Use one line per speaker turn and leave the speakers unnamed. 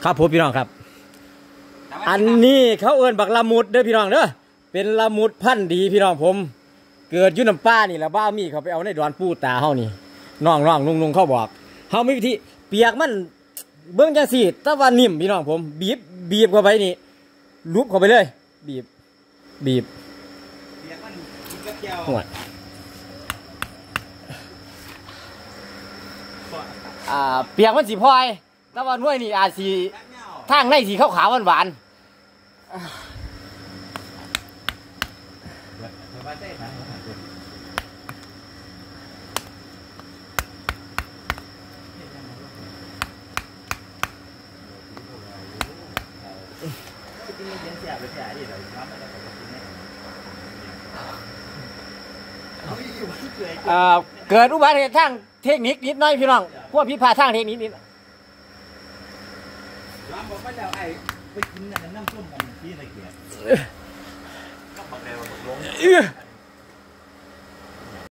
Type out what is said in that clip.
ครับผมพี่น้องครับอันนี้เขาเอิ้นบักละมุดเด้อพี่น้องเด้อเป็นละมุดพันธุ์ดีพี่น้องผมเกิดอยู่น้ำป้านี่แหละบ้ามีเขาไปเอาในดอนปูตาเฮานี่น้องลุงเขาบอกเฮามีวิธีเปียกมันเบื้องจังสี่ตะวันนิ่มพี่น้องผมบีบเข้าไปนี่ลุบเข้าไปเลยบีบเปียกมันกระเจียวเปียกมันสีพลอยตะวันห้วยนี่อาจสีทางในสีขาวหวานเกิดอุบัติเหตุทางเทคนิคนิดหน่อยพี่น้องพวกพิพาทางเทคนิคนิดร้านบอกว่าแล้วไอ้ไปกินน้ำส้มกันที่ไหนเกียร์ก็บอกแล้วลง